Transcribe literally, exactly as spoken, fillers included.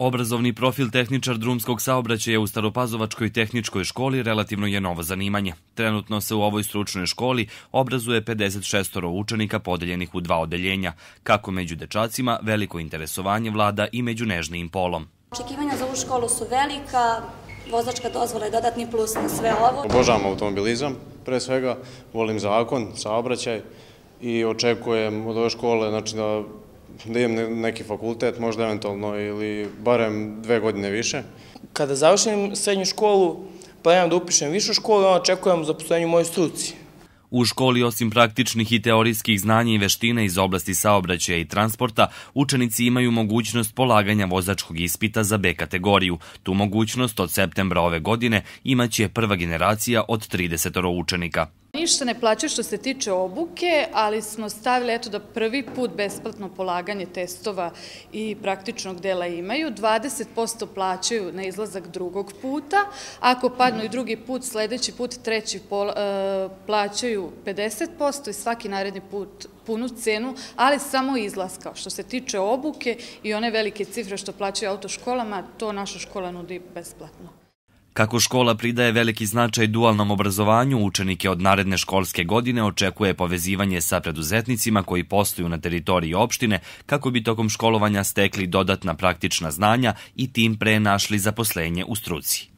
Obrazovni profil tehničar drumskog saobraćaja u Staropazovačkoj tehničkoj školi relativno je novo zanimanje. Trenutno se u ovoj stručnoj školi obrazuje pedeset šest učenika podeljenih u dva odeljenja. Kako među dečacima, veliko interesovanje vlada i među nežnijim polom. Očekivanja za ovu školu su velika, vozačka dozvola je dodatni plus na sve ovo. Obožavam automobilizam, pre svega, volim zakon, saobraćaj i očekujem od ove škole znači, da da imam neki fakultet, možda eventualno ili barem dve godine više. Kada završim srednju školu, planiram da upišem višu školu i onda očekujem zaposlenje u mojoj struci. U školi, osim praktičnih i teorijskih znanja i veština iz oblasti saobraćaja i transporta, učenici imaju mogućnost polaganja vozačkog ispita za B kategoriju. Tu mogućnost od septembra ove godine imaće prva generacija od trideset učenika. Ništa ne plaćaju što se tiče obuke, ali smo stavili eto da prvi put besplatno polaganje testova i praktičnog dela imaju. dvadeset posto plaćaju na izlazak drugog puta. Ako padnu i drugi put, sledeći put, treći plaćaju pedeset posto i svaki naredni put punu cenu, ali samo izlaska. Što se tiče obuke i one velike cifre što plaćaju autoškolama, to naša škola nudi besplatno. Kako škola pridaje veliki značaj dualnom obrazovanju, učenike od naredne školske godine očekuje povezivanje sa preduzetnicima koji posluju na teritoriji opštine kako bi tokom školovanja stekli dodatna praktična znanja i tim pre našli zaposlenje u struci.